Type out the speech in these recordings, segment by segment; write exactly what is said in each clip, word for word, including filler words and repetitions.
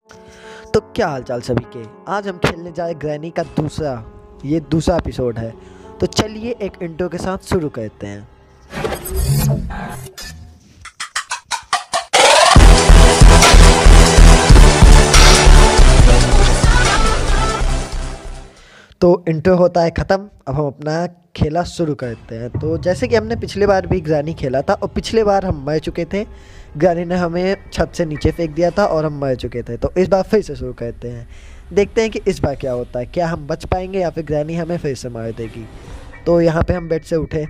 तो क्या हालचाल सभी के। आज हम खेलने जाए ग्रैनी का दूसरा ये दूसरा एपिसोड है। तो चलिए एक इंट्रो के साथ शुरू करते हैं। तो इंट्रो होता है ख़त्म। अब हम अपना खेला शुरू करते हैं। तो जैसे कि हमने पिछले बार भी ग्रैनी खेला था और पिछले बार हम मर चुके थे। ग्रैनी ने हमें छत से नीचे फेंक दिया था और हम मर चुके थे। तो इस बार फिर से शुरू करते हैं। देखते हैं कि इस बार क्या होता है, क्या हम बच पाएंगे या फिर ग्रैनी हमें फिर से मार देगी। तो यहाँ पे हम बेड से उठे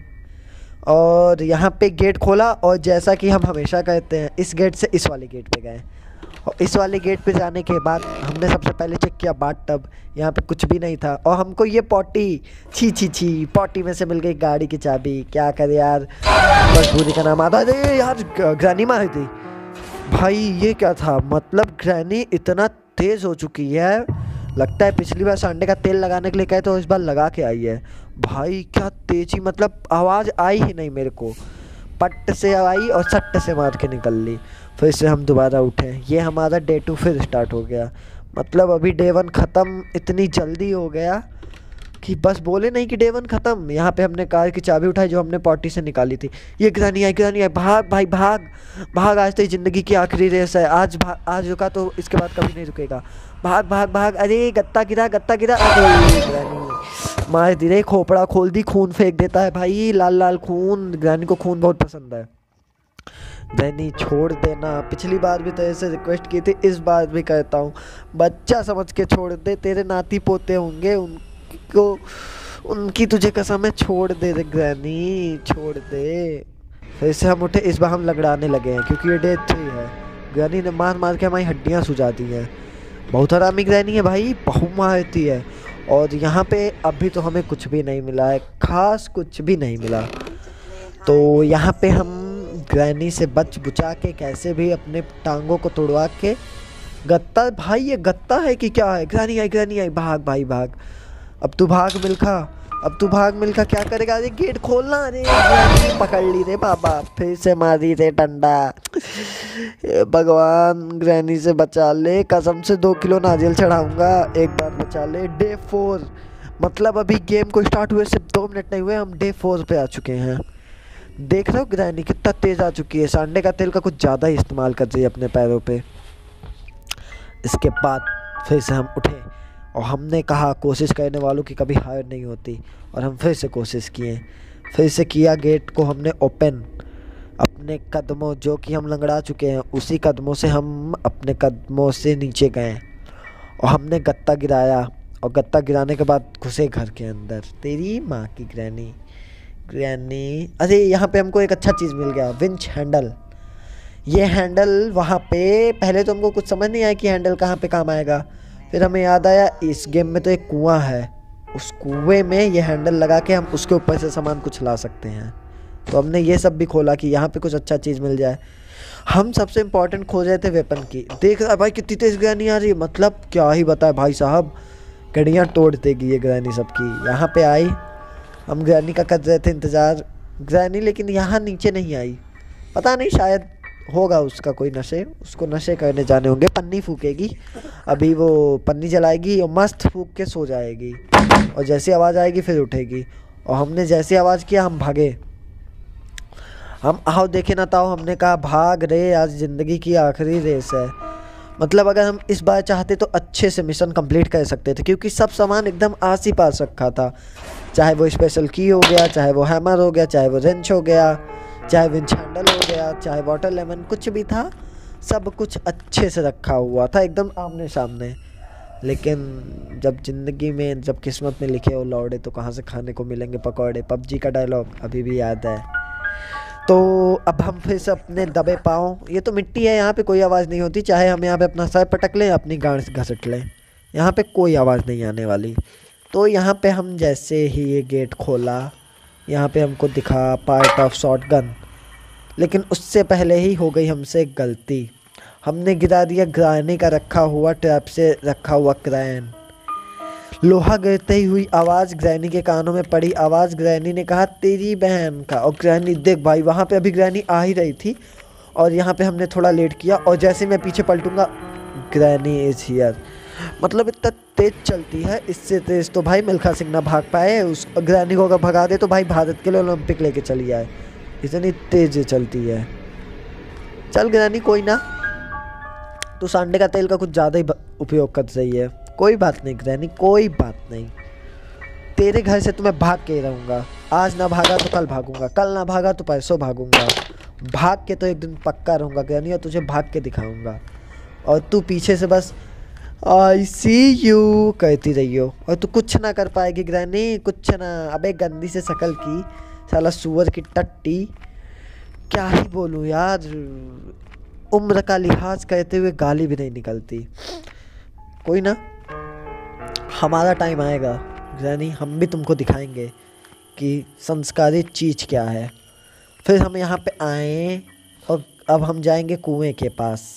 और यहाँ पे गेट खोला और जैसा कि हम हमेशा करते हैं इस गेट से इस वाले गेट पे गए। और इस वाले गेट पे जाने के बाद हमने सबसे पहले चेक किया बाथ टब। यहाँ पे कुछ भी नहीं था और हमको ये पॉटी छी छी छी पॉटी में से मिल गई गाड़ी की चाबी। क्या करे यार, मजबूरी का नाम आता है। अरे यार ग्रैनी मारी थी भाई, ये क्या था। मतलब ग्रैनी इतना तेज़ हो चुकी है, लगता है पिछली बार सांडे का तेल लगाने के लिए कहे तो इस बार लगा के आई है। भाई क्या तेजी, मतलब आवाज़ आई ही नहीं मेरे को। पट से आई और सट्ट से मार के निकल ली। फिर से हम दोबारा उठे। ये हमारा डे टू फिर स्टार्ट हो गया। मतलब अभी डे वन ख़त्म इतनी जल्दी हो गया कि बस बोले नहीं कि डे वन ख़त्म। यहाँ पे हमने कार की चाबी उठाई जो हमने पॉटी से निकाली थी। ये ग्रैनी आई ग्रैनी आई, भाग भाई भाग भाग, आज तो ज़िंदगी की आखिरी रेस है। आज भाग, आज रुका तो इसके बाद कभी नहीं रुकेगा। भाग भाग भाग। अरे गत्ता गिरा गत्ता गिरा। अरे ग्रैनी मार दी रे, खोपड़ा खोल दी, खून फेंक देता है भाई, लाल लाल खून। ग्रैनी को खून बहुत पसंद है। ग्रैनी छोड़ देना, पिछली बार भी तो ऐसे रिक्वेस्ट की थी, इस बार भी कहता हूँ बच्चा समझ के छोड़ दे। तेरे नाती पोते होंगे, उनको उनकी तुझे कसम है, छोड़ दे रे ग्रैनी छोड़ दे। फिर से हम उठे। इस बार हम लगड़ाने लगे हैं क्योंकि ये डे थ्री है। ग्रैनी ने मार मार के हमारी हड्डियाँ सुझा दी हैं। बहुत हरामी ग्रैनी है भाई, बहुत मारती है। और यहाँ पे अभी तो हमें कुछ भी नहीं मिला है, खास कुछ भी नहीं मिला। तो यहाँ पे हम ग्रैनी से बच बुचा के कैसे भी अपने टांगों को तोड़वा के गत्ता, भाई ये गत्ता है कि क्या है। ग्रैनी आई ग्रैनी आई, भाग भाई भाग। अब तू भाग मिल्खा, अब तू भाग मिल्खा। क्या करेगा, अरे गेट खोलना। अरे ग्रैनी पकड़ ली रे बाबा, फिर से मारी रे डंडा। भगवान ग्रैनी से बचा ले, कसम से दो किलो नारियल चढ़ाऊंगा, एक बार बचा ले। डे फोर, मतलब अभी गेम को स्टार्ट हुए सिर्फ दो मिनट नहीं हुए, हम डे फोर पे आ चुके हैं। देख रहे हो ग्रैनी कितना तेज आ चुकी है। सांडे का तेल का कुछ ज़्यादा ही इस्तेमाल कर रही है अपने पैरों पे। इसके बाद फिर से हम उठे और हमने कहा कोशिश करने वालों की कभी हार नहीं होती। और हम फिर से कोशिश किए, फिर से किया। गेट को हमने ओपन अपने कदमों, जो कि हम लंगड़ा चुके हैं उसी कदमों से हम अपने कदमों से नीचे गए और हमने गत्ता गिराया। और गत्ता गिराने के बाद घुसे घर के अंदर। तेरी माँ की ग्रैनी ग्रैनी अरे यहाँ पे हमको एक अच्छा चीज़ मिल गया, विंच हैंडल। ये हैंडल वहाँ पे पहले तो हमको कुछ समझ नहीं आया कि हैंडल कहाँ पे काम आएगा। फिर हमें याद आया इस गेम में तो एक कुआं है, उस कुएं में ये हैंडल लगा के हम उसके ऊपर से सामान कुछ ला सकते हैं। तो हमने ये सब भी खोला कि यहाँ पे कुछ अच्छा चीज़ मिल जाए। हम सबसे इम्पोर्टेंट खोज रहे थे वेपन की। देख रहा भाई कितनी तेज़ ग्रैनी आ रही है, मतलब क्या ही बताए भाई साहब, कड़ियाँ तोड़ देगी ये ग्रैनी सबकी। यहाँ पे आई, हम ग्रैनी का कर रहे थे इंतज़ार। ग्रैनी लेकिन यहाँ नीचे नहीं आई, पता नहीं शायद होगा उसका कोई नशे, उसको नशे करने जाने होंगे। पन्नी फूकेगी, अभी वो पन्नी जलाएगी और मस्त फूक के सो जाएगी। और जैसी आवाज़ आएगी फिर उठेगी। और हमने जैसी आवाज़ किया हम भागे। हम आओ देखे ना ताओ, हमने कहा भाग रे, आज ज़िंदगी की आखिरी रेस है। मतलब अगर हम इस बार चाहते तो अच्छे से मिशन कंप्लीट कर सकते थे क्योंकि सब सामान एकदम आस ही पास रखा था। चाहे वो स्पेशल की हो गया, चाहे वो हैमर हो गया, चाहे वो रेंच हो गया, चाहे विंच हैंडल हो गया, चाहे वाटर लेमन, कुछ भी था, सब कुछ अच्छे से रखा हुआ था एकदम आमने सामने। लेकिन जब ज़िंदगी में, जब किस्मत में लिखे हो लौड़े तो कहाँ से खाने को मिलेंगे पकौड़े। पबजी का डायलॉग अभी भी याद है। तो अब हम फिर से अपने दबे पाँव, ये तो मिट्टी है यहाँ पे कोई आवाज़ नहीं होती, चाहे हम यहाँ पे अपना सर पटक लें अपनी गांड घसट लें, यहाँ पे कोई आवाज़ नहीं आने वाली। तो यहाँ पे हम जैसे ही ये गेट खोला, यहाँ पे हमको दिखा पार्ट ऑफ शॉटगन। लेकिन उससे पहले ही हो गई हमसे एक गलती, हमने गिरा दिया ग्रैनी का रखा हुआ ट्रैप से रखा हुआ क्रैन। लोहा गिरते ही हुई आवाज़ ग्रैनी के कानों में पड़ी। आवाज़ ग्रैनी ने कहा तेरी बहन का। और ग्रैनी देख भाई, वहाँ पे अभी ग्रैनी आ ही रही थी और यहाँ पे हमने थोड़ा लेट किया और जैसे मैं पीछे पलटूंगा ग्रैनी इज हियर। मतलब इतना तेज चलती है, इससे तेज तो भाई मिल्खा सिंह ना भाग पाए। उस ग्रैनी को अगर भगा दे तो भाई भारत के लिए ओलंपिक लेके चली जाए, इतनी तेज चलती है। चल ग्रैनी कोई ना, तू सांडे का तेल का कुछ ज़्यादा ही उपयोग कर रही है। कोई बात नहीं ग्रैनी, कोई बात नहीं। तेरे घर से तो मैं भाग के रहूँगा। आज ना भागा तो कल भागूंगा, कल ना भागा तो परसों भागूंगा। भाग के तो एक दिन पक्का रहूँगा ग्रैनी, और तुझे भाग के दिखाऊंगा। और तू पीछे से बस आई सी यू कहती रही हो, और तू कुछ ना कर पाएगी ग्रैनी, कुछ ना। अबे गंदी से शक्ल की, साला सुअर की टट्टी, क्या ही बोलूँ यार। उम्र का लिहाज कहते हुए गाली भी नहीं निकलती। कोई ना, हमारा टाइम आएगा ग्रैनी, हम भी तुमको दिखाएंगे कि संस्कारित चीज़ क्या है। फिर हम यहाँ पे आए और अब हम जाएंगे कुएं के पास।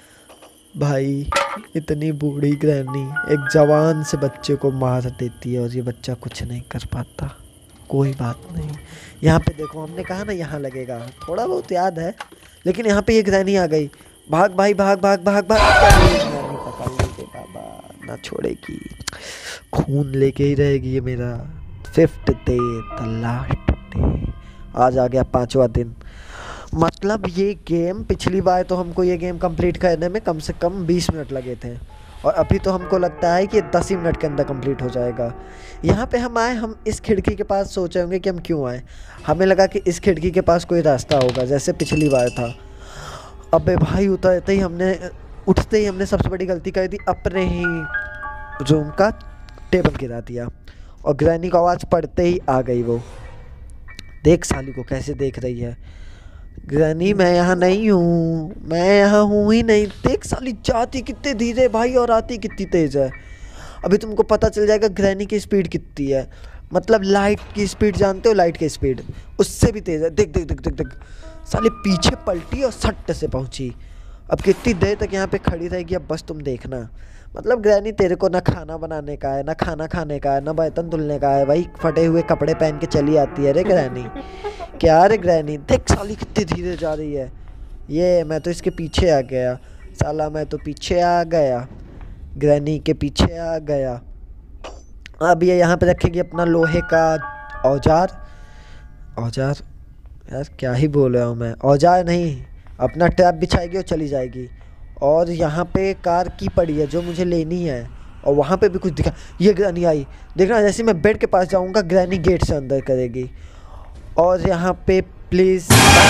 भाई इतनी बूढ़ी ग्रैनी एक जवान से बच्चे को मार देती है और ये बच्चा कुछ नहीं कर पाता। कोई बात नहीं, यहाँ पे देखो, हमने कहा ना यहाँ लगेगा, थोड़ा बहुत याद है। लेकिन यहाँ पे ये ग्रैनी आ गई। भाग भाई भाग भाग भाग भाग। ग्रैनी पकड़ ली रे बाबा, ना छोड़ेगी, खून लेके ही रहेगी ये मेरा। Fifth day, the last day, आज आ गया पांचवा दिन। मतलब ये गेम, पिछली बार तो हमको ये गेम कंप्लीट करने में कम से कम बीस मिनट लगे थे, और अभी तो हमको लगता है कि दस ही मिनट के अंदर कंप्लीट हो जाएगा। यहाँ पे हम आए, हम इस खिड़की के पास सोचे होंगे कि हम क्यों आए। हमें लगा कि इस खिड़की के पास कोई रास्ता होगा, जैसे पिछली बार था। अबे भाई उतरते ही हमने, उठते ही हमने सबसे बड़ी गलती कर दी, अपने ही रूम का टेबल गिरा दिया, और ग्रैनी को आवाज़ पड़ते ही आ गई वो। देख साली को कैसे देख रही है। ग्रैनी मैं यहाँ नहीं हूँ, मैं यहाँ हूँ ही नहीं। देख साली जाती कितने धीरे भाई, और आती कितनी तेज़ है। अभी तुमको पता चल जाएगा ग्रैनी की स्पीड कितनी है। मतलब लाइट की स्पीड जानते हो, लाइट की स्पीड उससे भी तेज़ है। देख देख देख देख देख, साले पीछे पलटी और सट्ट से पहुँची। अब कितनी देर तक यहाँ पे खड़ी रहेगी, अब बस तुम देखना। मतलब ग्रैनी तेरे को ना खाना बनाने का है, ना खाना खाने का है, ना बर्तन धुलने का है भाई। फटे हुए कपड़े पहन के चली आती है रे ग्रैनी। क्या रे ग्रैनी, देख साली कितनी धीरे जा रही है। ये मैं तो इसके पीछे आ गया, साला मैं तो पीछे आ गया, ग्रैनी के पीछे आ गया। अब ये यहाँ पे रखेगी अपना लोहे का औजार। औजार यार क्या ही बोल रहा हूँ मैं, औजार नहीं, अपना ट्रैप बिछाएगी और चली जाएगी। और यहाँ पे कार की पड़ी है जो मुझे लेनी है, और वहाँ पे भी कुछ दिखा। ये ग्रैनी आई, देखना जैसे मैं बेड के पास जाऊँगा ग्रैनी गेट से अंदर करेगी। और यहाँ पे प्लीज़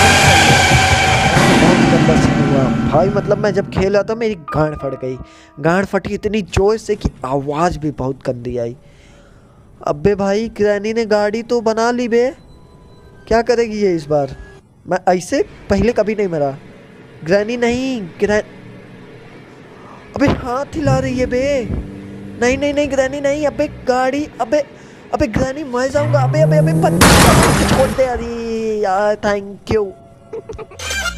हुआ भाई, मतलब मैं जब खेल रहा था मेरी गांड फट गई। गांड फटी इतनी जोर से कि आवाज़ भी बहुत गंदी आई। अबे भाई ग्रैनी ने गाड़ी तो बना ली बे, क्या करेगी ये इस बार। मैं ऐसे पहले कभी नहीं मरा। ग्रैनी नहीं, ग्रैन अबे हाथ हिला रही है बे। नहीं नहीं नहीं ग्रैनी नहीं, अबे गाड़ी, अबे अबे ग्रैनी मर जाऊंगा। अबे अबे अबे छोड़ दे यार, थैंक यू।